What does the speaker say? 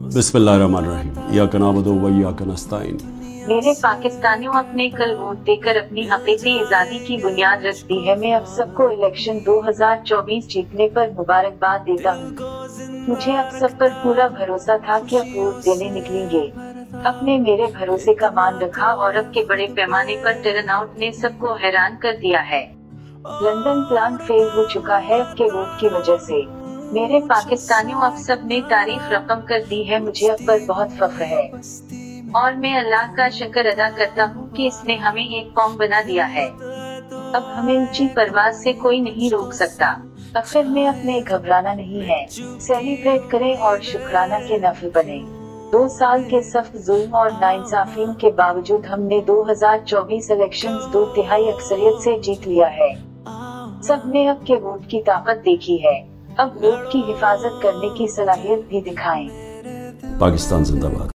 बिस्मिल्लाहिर्रहमानिर्रहीम इय्याका नअबुदु व इय्याका नस्तईन। मेरे पाकिस्तानियों, अपने कल वोट देकर अपनी हकीकी आज़ादी की बुनियाद रख दी है। मैं अब सबको इलेक्शन 2024 जीतने पर मुबारकबाद देता हूँ। मुझे अब सब पर पूरा भरोसा था कि अब वोट देने निकलेंगे। अपने मेरे भरोसे का मान रखा और अब के बड़े पैमाने पर टर्नआउट ने सबको हैरान कर दिया है। लंदन प्लान फेल हो चुका है अब के वोट की वजह से। मेरे पाकिस्तानियों, अब सब ने तारीफ रकम कर दी है। मुझे अब पर बहुत फख्र है और मैं अल्लाह का शुक्र अदा करता हूँ कि इसने हमें एक कौम बना दिया है। अब हमें ऊंची परवाज से कोई नहीं रोक सकता। आखिर में अपने घबराना नहीं है, सेलिब्रेट करें और शुक्राना के नफल बने। 2 साल के सख्त जुल्म और नाइंसाफियों के बावजूद हमने 2024 इलेक्शंस 2/3 अक्सरियत से जीत लिया है। सबने अब के वोट की ताकत देखी है। अब वोट की हिफाजत करने की सलाहियत भी दिखाएं। पाकिस्तान जिंदाबाद।